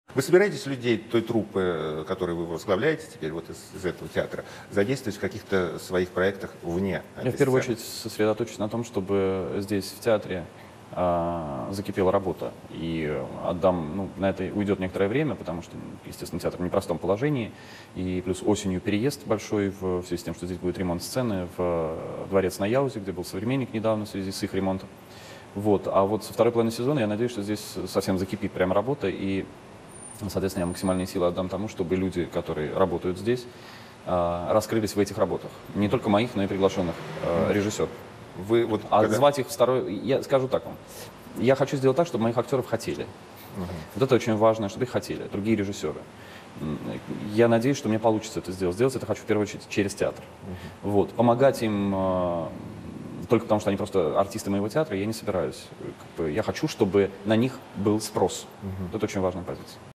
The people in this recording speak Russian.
Вы собираетесь людей той труппы, которую вы возглавляете теперь вот из этого театра, задействовать в каких-то своих проектах вне Я этой в первую сцены? очередь сосредоточусь на том, чтобы здесь, в театре, закипела работа. И отдам, ну, на это уйдет некоторое время, потому что, естественно, театр в непростом положении. И плюс осенью переезд большой в связи с тем, что здесь будет ремонт сцены в дворец на Яузе, где был «Современник» недавно в связи с их ремонтом. Вот. А вот со второй половины сезона я надеюсь, что здесь совсем закипит прямо работа. И, соответственно, я максимальные силы отдам тому, чтобы люди, которые работают здесь, раскрылись в этих работах. Не только моих, но и приглашенных режиссеров. Вы вот А когда- звать их второй, я скажу так вам, я хочу сделать так, чтобы моих актеров хотели. Вот это очень важно, чтобы их хотели, другие режиссеры. Я надеюсь, что мне получится это сделать. Сделать это хочу в первую очередь через театр. Вот. Помогать им только потому, что они просто артисты моего театра, я не собираюсь. Как бы, я хочу, чтобы на них был спрос. Это очень важная позиция.